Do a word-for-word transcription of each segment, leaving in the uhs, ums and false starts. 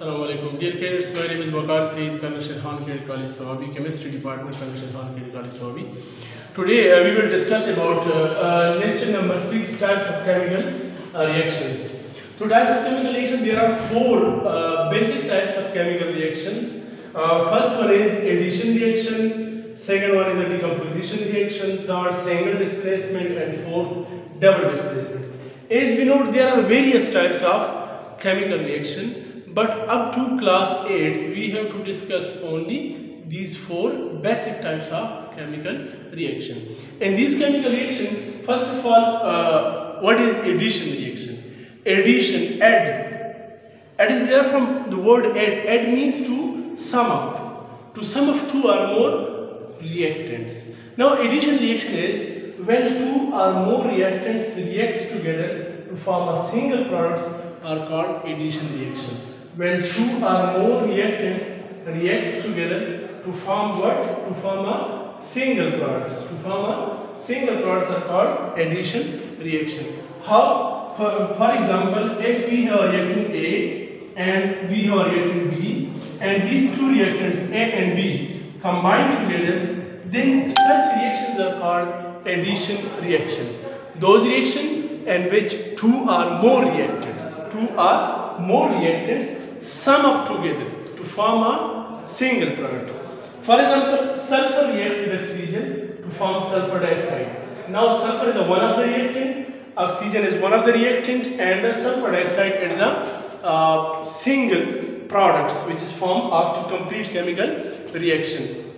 Assalamu alaikum. Dear parents, my name is Waqar Saeed, Colonel Sherhan Cadet College Sawabi, Chemistry Department, Colonel Sherhan Cadet College Sawabi. Today uh, we will discuss about uh, uh, lecture number six, types of chemical uh, reactions. So types of chemical reactions, there are four uh, basic types of chemical reactions. Uh, first one is addition reaction, second one is a decomposition reaction, third single displacement, and fourth double displacement. As we know, there are various types of chemical reaction. But up to class eighth, we have to discuss only these four basic types of chemical reaction. In these chemical reaction, first of all, uh, what is addition reaction? Addition, add. Add is there from the word add. Add means to sum up. To sum up two or more reactants. Now, addition reaction is when two or more reactants react together to form a single product are called addition reaction. When two or more reactants react together to form what? To form a single product. To form a single product are called addition reaction. How? For, for example, if we have reactant A and we have reactant B, and these two reactants A and B combine together, then such reactions are called addition reactions. Those reactions in which two or more reactants, two or more reactants sum up together to form a single product. For example, sulfur reacts with oxygen to form sulfur dioxide. Now sulfur is a one of the reactant, oxygen is one of the reactant, and the sulfur dioxide is a uh, single product which is formed after complete chemical reaction.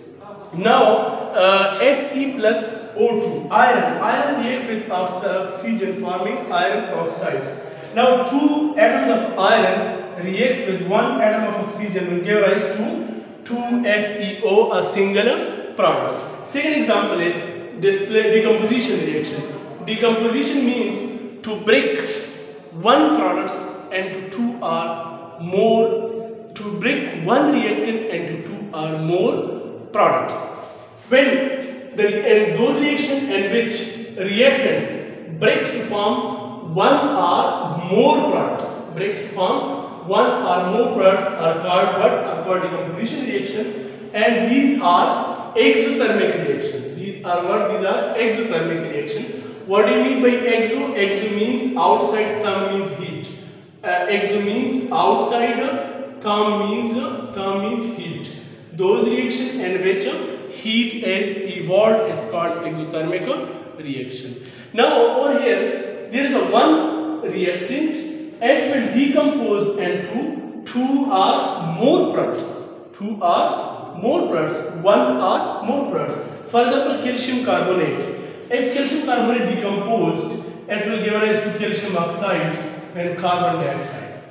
Now uh, Fe plus O two, iron, iron reacts with oxygen forming iron oxides. Now two atoms of iron react with one atom of oxygen will give rise to two F e O, a single product. Second example is display decomposition reaction. Decomposition means to break one product into two or more, to break one reactant into two or more products. When the, in those reactions in which reactants breaks to form one or more products, breaks to form one or more products are called what? Are called decomposition reaction, and these are exothermic reactions. These are what? These are exothermic reaction. What do you mean by exo? Exo means outside, therm means heat. Uh, exo means outside, therm means therm means heat. Those reactions in which heat is evolved is called exothermic reaction. Now over here there is a one reactant. It will decompose into two or more products. Two or more products. One or more products. For example, calcium carbonate. If calcium carbonate decomposed, it will give rise to calcium oxide and carbon dioxide.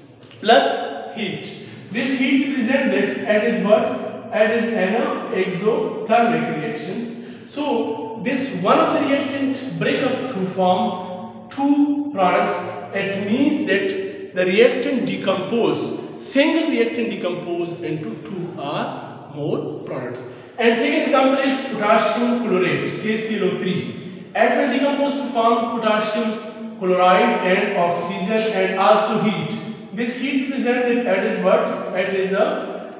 Plus heat. This heat represents that it is what? It is an exothermic reactions. So this one of the reactant break up to form two products. It means that the reactant decompose, single reactant decompose into two or more products. And second example is potassium chlorate, K C l O three. It will decompose to form potassium chloride and oxygen and also heat. This heat represents that it is what? It is a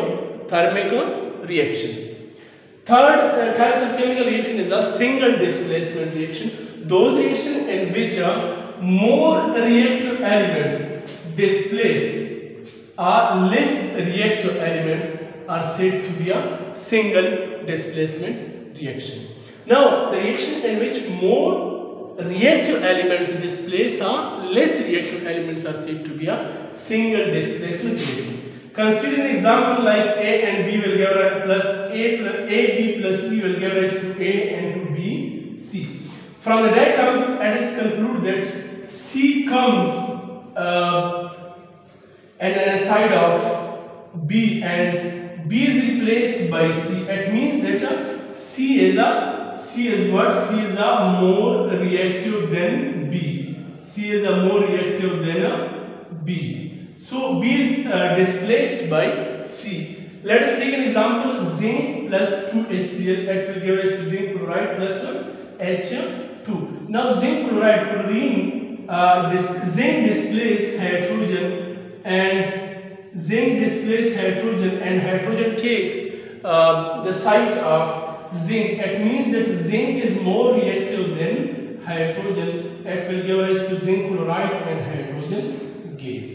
exothermic reaction. Third uh, types of chemical reaction is a single displacement reaction. Those reactions in which uh, more reactive elements displace or less reactive elements are said to be a single displacement reaction. Now, the reaction in which more reactive elements displace or less reactive elements are said to be a single displacement reaction. Consider an example like A and B will give rise plus A plus A, B plus C will give rise to A and to B, C. From the diagrams, it is concluded that C comes uh, and a side of B and B is replaced by C. It means that uh, C is a C is what? C is a more reactive than B. C is a more reactive than a B. So B is uh, displaced by C. Let us take an example: zinc plus two H C l. It will give us zinc chloride plus H two. Now zinc chloride, chlorine. Uh, this zinc displays hydrogen and zinc displace hydrogen and hydrogen take uh, the site of zinc. It means that zinc is more reactive than hydrogen. It will give rise to zinc chloride and hydrogen gas.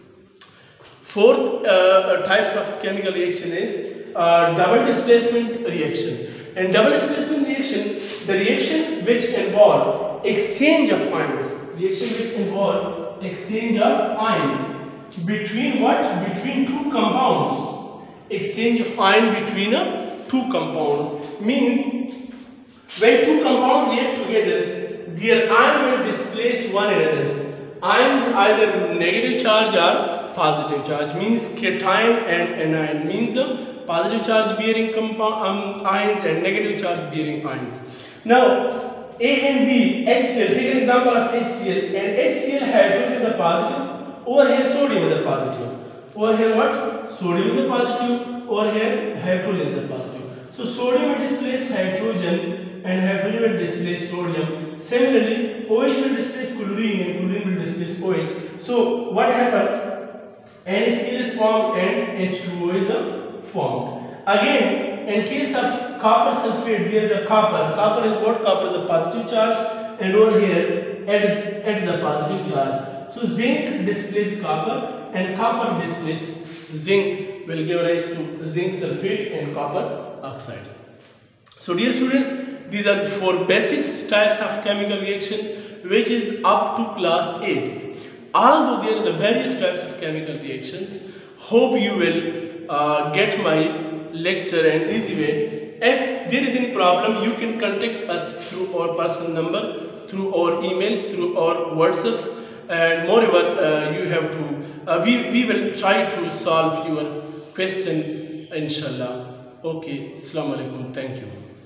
Fourth uh, types of chemical reaction is uh, double displacement reaction. In double displacement reaction, the reaction which involve exchange of ions, reaction which involve exchange of ions between what? Between two compounds. Exchange of ion between uh, two compounds means when two compounds react together, their ion will displace one another. Ions either negative charge or positive charge, means cation and anion, means uh, positive charge bearing compound um, ions and negative charge bearing ions. Now A and B, HCl, take an example of HCl, and HCl hydrogen is a positive, over here sodium is a positive, over here what? Sodium is a positive, over here hydrogen is a positive. So sodium will displace hydrogen and hydrogen will displace sodium. Similarly, OH will displace chlorine and chlorine will displace OH. So what happened? NaCl is formed and H two O is a formed. Again, in case of copper sulfate, there is a copper. Copper is what? Copper is a positive charge, and over here it is, it is a positive charge. So zinc displaces copper and copper displaces zinc, will give rise to zinc sulfate and copper oxides. So dear students, these are the four basic types of chemical reaction which is up to class eight. Although there is a various types of chemical reactions, hope you will uh, get my lecture in easy way. If there is any problem, you can contact us through our personal number, through our email, through our WhatsApps, and moreover uh, you have to uh, we, we will try to solve your question inshallah. Okay, Assalamu alaikum, thank you.